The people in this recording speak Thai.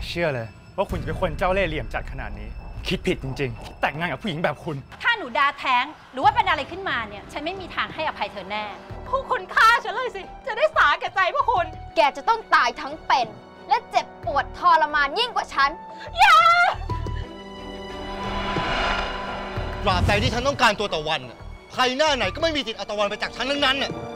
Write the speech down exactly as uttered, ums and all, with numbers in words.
เชื่อเลยว่าคุณจะเป็นคนเจ้าเล่ห์เหลี่ยมจัดขนาดนี้คิดผิดจริงๆแต่งงานกับผู้หญิงแบบคุณถ้าหนูดาแท้งหรือว่าเป็นอะไรขึ้นมาเนี่ยฉันไม่มีทางให้อภัยเธอแน่พวกคุณฆ่าฉันเลยสิจะได้สาแก่ใจพวกคุณแกจะต้องตายทั้งเป็นและเจ็บปวดทรมานยิ่งกว่าฉันอย่าตราบใดที่ฉันต้องการตัวตะวันใครหน้าไหนก็ไม่มีสิทธิ์เอาตะวันไปจากฉันทั้งนั้นน่ะ